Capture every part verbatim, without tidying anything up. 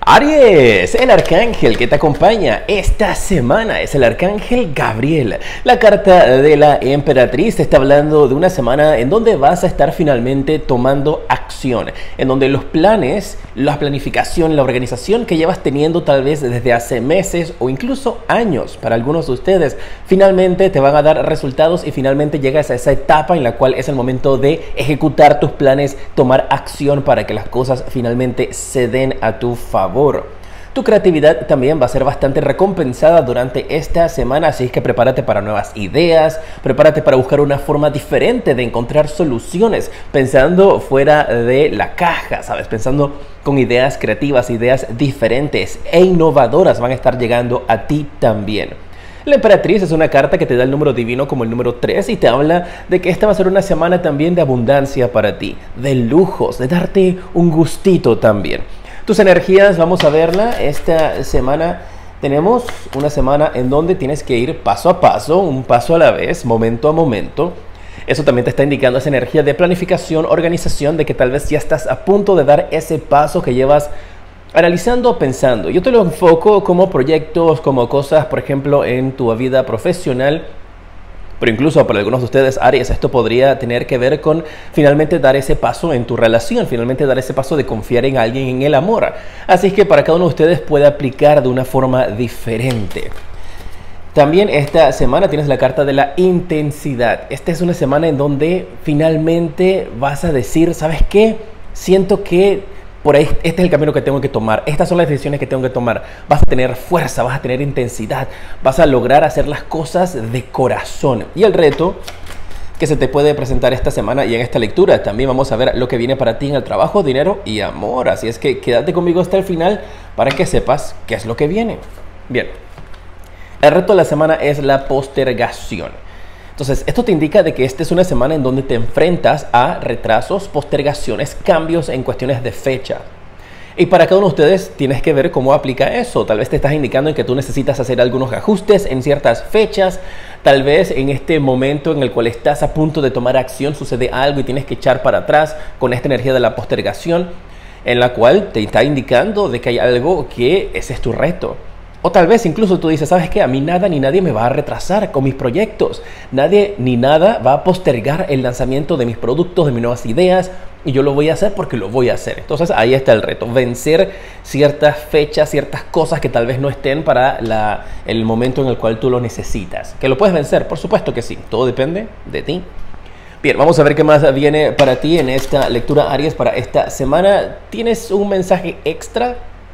Aries, el arcángel que te acompaña esta semana es el arcángel Gabriel. La carta de la emperatriz te está hablando de una semana en donde vas a estar finalmente tomando acción, en donde los planes, la planificación, la organización que llevas teniendo tal vez desde hace meses o incluso años para algunos de ustedes, finalmente te van a dar resultados y finalmente llegas a esa etapa en la cual es el momento de ejecutar tus planes, tomar acción para que las cosas finalmente se den a tu favor. Tu creatividad también va a ser bastante recompensada durante esta semana, así es que prepárate para nuevas ideas, prepárate para buscar una forma diferente de encontrar soluciones, pensando fuera de la caja, ¿sabes? Pensando con ideas creativas, ideas diferentes e innovadoras van a estar llegando a ti también. La emperatriz es una carta que te da el número divino como el número tres y te habla de que esta va a ser una semana también de abundancia para ti, de lujos, de darte un gustito también. Tus energías, vamos a verla. Esta semana tenemos una semana en donde tienes que ir paso a paso, un paso a la vez, momento a momento. Eso también te está indicando esa energía de planificación, organización, de que tal vez ya estás a punto de dar ese paso que llevas analizando o pensando. Yo te lo enfoco como proyectos, como cosas, por ejemplo, en tu vida profesional. Pero incluso para algunos de ustedes, Aries, esto podría tener que ver con finalmente dar ese paso en tu relación, finalmente dar ese paso de confiar en alguien, en el amor. Así es que para cada uno de ustedes puede aplicar de una forma diferente. También esta semana tienes la carta de la intensidad. Esta es una semana en donde finalmente vas a decir, ¿sabes qué? Siento que por ahí este es el camino que tengo que tomar, estas son las decisiones que tengo que tomar. Vas a tener fuerza, vas a tener intensidad, vas a lograr hacer las cosas de corazón. Y el reto que se te puede presentar esta semana y en esta lectura también vamos a ver lo que viene para ti en el trabajo, dinero y amor. Así es que quédate conmigo hasta el final para que sepas qué es lo que viene. Bien, el reto de la semana es la postergación. Entonces, esto te indica de que esta es una semana en donde te enfrentas a retrasos, postergaciones, cambios en cuestiones de fecha. Y para cada uno de ustedes tienes que ver cómo aplica eso. Tal vez te estás indicando en que tú necesitas hacer algunos ajustes en ciertas fechas. Tal vez en este momento en el cual estás a punto de tomar acción sucede algo y tienes que echar para atrás con esta energía de la postergación, en la cual te está indicando de que hay algo que ese es tu reto. O tal vez incluso tú dices, ¿sabes qué? A mí nada ni nadie me va a retrasar con mis proyectos. Nadie ni nada va a postergar el lanzamiento de mis productos, de mis nuevas ideas. Y yo lo voy a hacer porque lo voy a hacer. Entonces ahí está el reto. Vencer ciertas fechas, ciertas cosas que tal vez no estén para la, el momento en el cual tú lo necesitas. ¿Que lo puedes vencer? Por supuesto que sí. Todo depende de ti. Bien, vamos a ver qué más viene para ti en esta lectura, Aries, para esta semana. ¿Tienes un mensaje extra?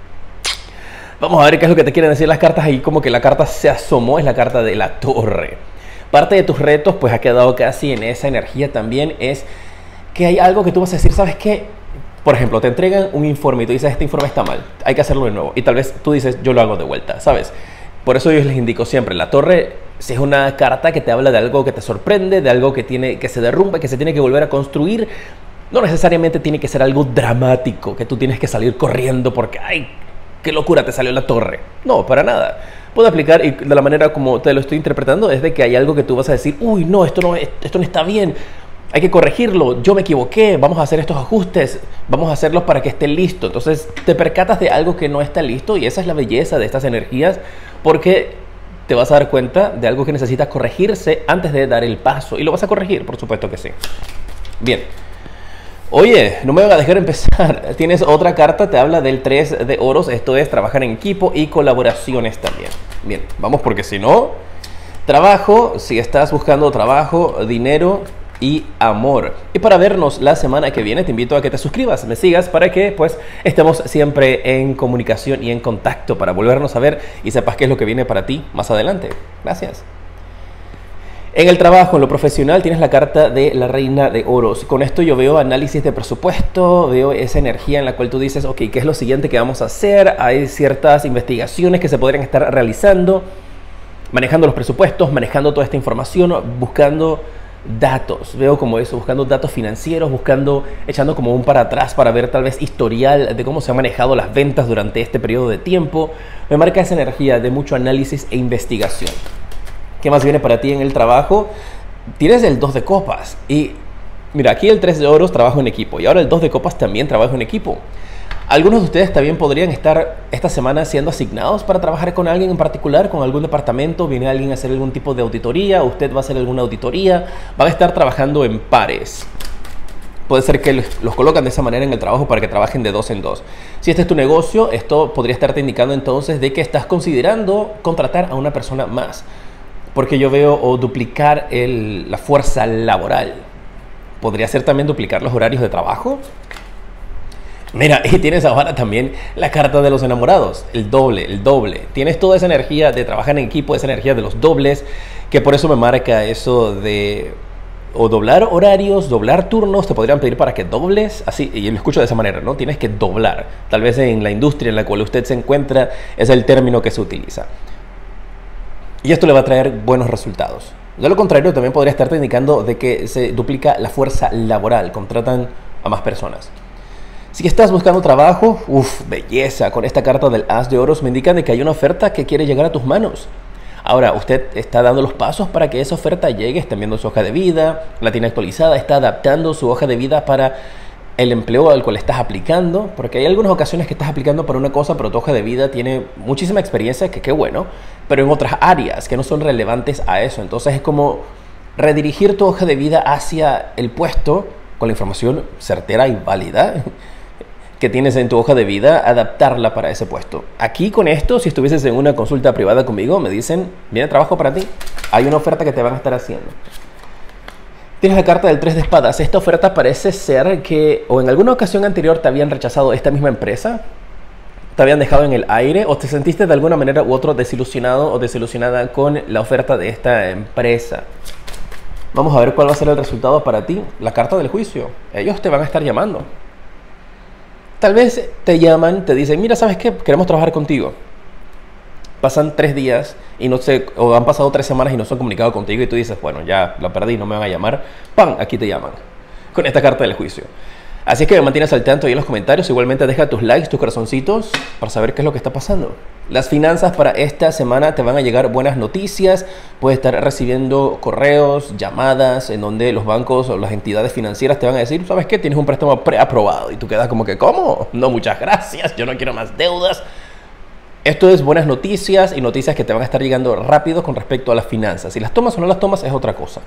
Vamos a ver qué es lo que te quieren decir las cartas. Ahí como que la carta se asomó, es la carta de la torre. Parte de tus retos pues ha quedado casi en esa energía también. Es que hay algo que tú vas a decir, ¿sabes qué? Por ejemplo, te entregan un informe y tú dices, este informe está mal, hay que hacerlo de nuevo. Y tal vez tú dices, yo lo hago de vuelta, ¿sabes? Por eso yo les indico siempre, la torre si es una carta que te habla de algo que te sorprende, de algo que, tiene, que se derrumba, que se tiene que volver a construir. No necesariamente tiene que ser algo dramático, que tú tienes que salir corriendo porque, ay, qué locura, te salió la torre. No, para nada. Puedo aplicar, y de la manera como te lo estoy interpretando, es de que hay algo que tú vas a decir, uy, no, esto no, esto no está bien, hay que corregirlo, yo me equivoqué, vamos a hacer estos ajustes, vamos a hacerlos para que esté listo. Entonces te percatas de algo que no está listo y esa es la belleza de estas energías, porque te vas a dar cuenta de algo que necesita corregirse antes de dar el paso. Y lo vas a corregir, por supuesto que sí. Bien. Oye, no me van a dejar empezar. Tienes otra carta, te habla del tres de oros. Esto es trabajar en equipo y colaboraciones también. Bien, vamos porque si no, trabajo, si estás buscando trabajo, dinero y amor. Y para vernos la semana que viene, te invito a que te suscribas, me sigas para que pues estemos siempre en comunicación y en contacto para volvernos a ver y sepas qué es lo que viene para ti más adelante. Gracias. En el trabajo, en lo profesional, tienes la carta de la reina de oros. Con esto yo veo análisis de presupuesto, veo esa energía en la cual tú dices, ok, ¿qué es lo siguiente que vamos a hacer? Hay ciertas investigaciones que se podrían estar realizando, manejando los presupuestos, manejando toda esta información, buscando datos. Veo como eso, buscando datos financieros, buscando, echando como un para atrás para ver tal vez historial de cómo se han manejado las ventas durante este periodo de tiempo. Me marca esa energía de mucho análisis e investigación. ¿Qué más viene para ti en el trabajo? Tienes el dos de copas y mira, aquí el tres de oros, trabajo en equipo, y ahora el dos de copas también trabajo en equipo. Algunos de ustedes también podrían estar esta semana siendo asignados para trabajar con alguien en particular, con algún departamento. Viene alguien a hacer algún tipo de auditoría, usted va a hacer alguna auditoría, van a estar trabajando en pares. Puede ser que los colocan de esa manera en el trabajo para que trabajen de dos en dos. Si este es tu negocio, esto podría estarte indicando entonces de que estás considerando contratar a una persona más. Porque yo veo o duplicar el, la fuerza laboral. Podría ser también duplicar los horarios de trabajo. Mira, y tienes ahora también la carta de los enamorados, el doble, el doble. Tienes toda esa energía de trabajar en equipo, esa energía de los dobles, que por eso me marca eso de o doblar horarios, doblar turnos. Te podrían pedir para que dobles, así, y yo lo escucho de esa manera, ¿no? Tienes que doblar. Tal vez en la industria en la cual usted se encuentra es el término que se utiliza. Y esto le va a traer buenos resultados. De lo contrario, también podría estarte indicando de que se duplica la fuerza laboral, contratan a más personas. Si estás buscando trabajo, uff, belleza, con esta carta del As de Oros me indican de que hay una oferta que quiere llegar a tus manos. Ahora, usted está dando los pasos para que esa oferta llegue, está viendo su hoja de vida, la tiene actualizada, está adaptando su hoja de vida para el empleo al cual estás aplicando, porque hay algunas ocasiones que estás aplicando para una cosa, pero tu hoja de vida tiene muchísima experiencia, que qué bueno, pero en otras áreas que no son relevantes a eso. Entonces es como redirigir tu hoja de vida hacia el puesto con la información certera y válida que tienes en tu hoja de vida, adaptarla para ese puesto. Aquí con esto, si estuvieses en una consulta privada conmigo, me dicen, viene trabajo para ti, hay una oferta que te van a estar haciendo. Tienes la carta del tres de espadas. Esta oferta parece ser que o en alguna ocasión anterior te habían rechazado esta misma empresa, te habían dejado en el aire, o te sentiste de alguna manera u otra desilusionado o desilusionada con la oferta de esta empresa. Vamos a ver cuál va a ser el resultado para ti. La carta del juicio. Ellos te van a estar llamando. Tal vez te llaman, te dicen, mira, ¿sabes qué? Queremos trabajar contigo. Pasan tres días y no sé, o han pasado tres semanas y no se han comunicado contigo y tú dices, bueno, ya lo perdí, no me van a llamar. ¡Pam! Aquí te llaman con esta carta del juicio. Así es que me mantienes al tanto ahí en los comentarios. Igualmente deja tus likes, tus corazoncitos para saber qué es lo que está pasando. Las finanzas para esta semana te van a llegar buenas noticias. Puedes estar recibiendo correos, llamadas en donde los bancos o las entidades financieras te van a decir, ¿sabes qué? Tienes un préstamo preaprobado. Y tú quedas como que, ¿cómo? No, muchas gracias, yo no quiero más deudas. Esto es buenas noticias y noticias que te van a estar llegando rápido con respecto a las finanzas. Si las tomas o no las tomas es otra cosa.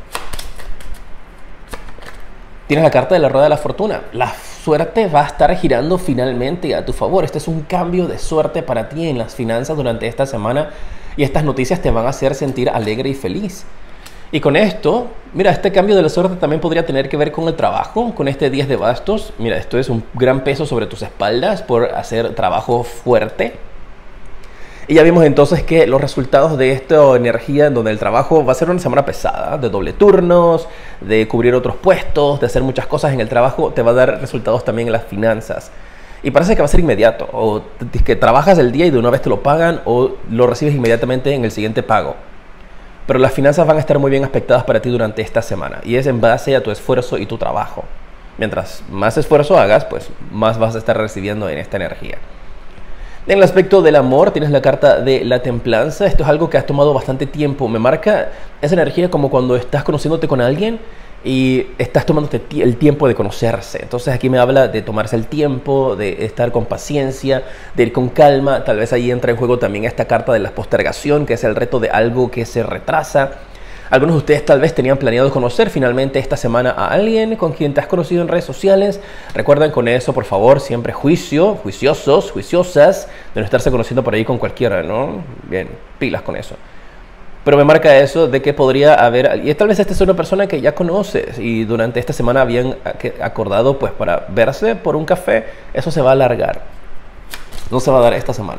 Tienes la carta de la rueda de la fortuna. La suerte va a estar girando finalmente a tu favor. Este es un cambio de suerte para ti en las finanzas durante esta semana y estas noticias te van a hacer sentir alegre y feliz. Y con esto, mira, este cambio de la suerte también podría tener que ver con el trabajo, con este diez de bastos. Mira, esto es un gran peso sobre tus espaldas por hacer trabajo fuerte. Y ya vimos entonces que los resultados de esta energía en donde el trabajo va a ser una semana pesada, de doble turnos, de cubrir otros puestos, de hacer muchas cosas en el trabajo, te va a dar resultados también en las finanzas. Y parece que va a ser inmediato, o que trabajas el día y de una vez te lo pagan, o lo recibes inmediatamente en el siguiente pago. Pero las finanzas van a estar muy bien aspectadas para ti durante esta semana, y es en base a tu esfuerzo y tu trabajo. Mientras más esfuerzo hagas, pues más vas a estar recibiendo en esta energía. En el aspecto del amor tienes la carta de la templanza. Esto es algo que has tomado bastante tiempo. Me marca esa energía como cuando estás conociéndote con alguien y estás tomándote el tiempo de conocerse. Entonces aquí me habla de tomarse el tiempo, de estar con paciencia, de ir con calma. Tal vez ahí entra en juego también esta carta de la postergación, que es el reto de algo que se retrasa. Algunos de ustedes tal vez tenían planeado conocer finalmente esta semana a alguien con quien te has conocido en redes sociales. Recuerden con eso, por favor, siempre juicio, juiciosos, juiciosas, de no estarse conociendo por ahí con cualquiera, ¿no? Bien, pilas con eso. Pero me marca eso de que podría haber, y tal vez esta es una persona que ya conoces y durante esta semana habían acordado pues para verse por un café. Eso se va a alargar. No se va a dar esta semana.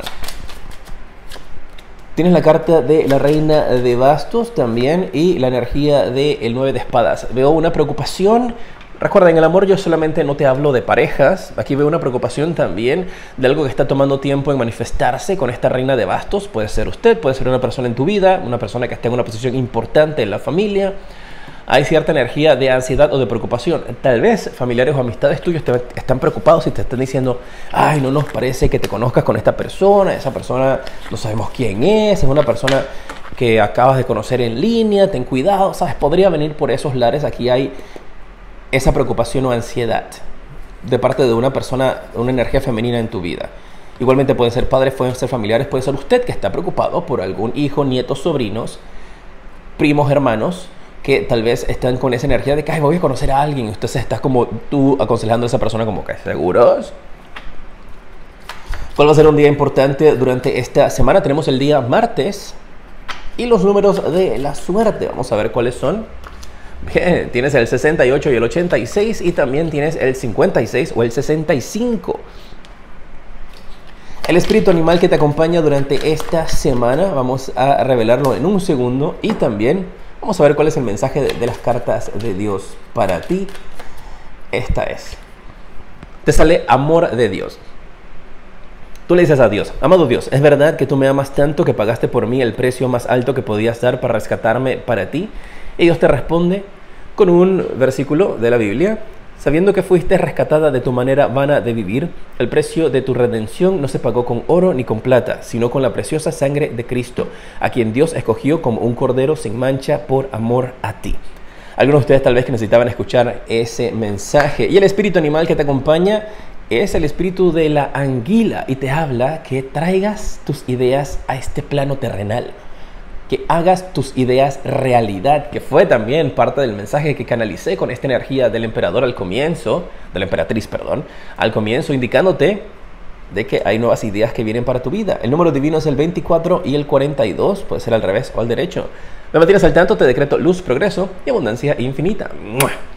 Tienes la carta de la reina de bastos también y la energía del nueve de espadas. Veo una preocupación. Recuerda, en el amor yo solamente no te hablo de parejas. Aquí veo una preocupación también de algo que está tomando tiempo en manifestarse con esta reina de bastos. Puede ser usted, puede ser una persona en tu vida, una persona que esté en una posición importante en la familia. Hay cierta energía de ansiedad o de preocupación. Tal vez familiares o amistades tuyos te están preocupados y te están diciendo, ay, no nos parece que te conozcas con esta persona, esa persona no sabemos quién es, es una persona que acabas de conocer en línea, ten cuidado, ¿sabes? Podría venir por esos lares. Aquí hay esa preocupación o ansiedad. de parte de una persona, una energía femenina en tu vida. Igualmente pueden ser padres, pueden ser familiares, puede ser usted que está preocupado por algún hijo, nietos, sobrinos, primos, hermanos, que tal vez están con esa energía de que, ay, voy a conocer a alguien. Entonces estás como tú aconsejando a esa persona como que, ¿seguros? ¿Cuál va a ser un día importante durante esta semana? Tenemos el día martes y los números de la suerte. Vamos a ver cuáles son. Bien, tienes el sesenta y ocho y el ochenta y seis y también tienes el cincuenta y seis o el sesenta y cinco. El espíritu animal que te acompaña durante esta semana, vamos a revelarlo en un segundo y también vamos a ver cuál es el mensaje de, de las cartas de Dios para ti. Esta es. Te sale amor de Dios. Tú le dices a Dios, amado Dios, ¿es verdad que tú me amas tanto que pagaste por mí el precio más alto que podías dar para rescatarme para ti? Y Dios te responde con un versículo de la Biblia. Sabiendo que fuiste rescatada de tu manera vana de vivir, el precio de tu redención no se pagó con oro ni con plata, sino con la preciosa sangre de Cristo, a quien Dios escogió como un cordero sin mancha por amor a ti. Algunos de ustedes tal vez que necesitaban escuchar ese mensaje. Y el espíritu animal que te acompaña es el espíritu de la anguila y te habla que traigas tus ideas a este plano terrenal, que hagas tus ideas realidad, que fue también parte del mensaje que canalicé con esta energía del emperador al comienzo, de la emperatriz, perdón, al comienzo, indicándote de que hay nuevas ideas que vienen para tu vida. El número divino es el veinticuatro y el cuarenta y dos, puede ser al revés o al derecho. Me mantienes al tanto, te decreto luz, progreso y abundancia infinita. ¡Mua!